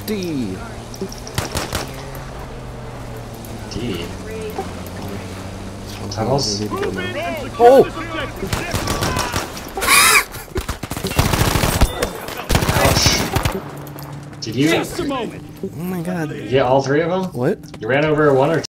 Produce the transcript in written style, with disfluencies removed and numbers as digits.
D. D. Tunnels? Oh! Ouch. Did you? Oh my god. Did you get all three of them? What? You ran over one or two?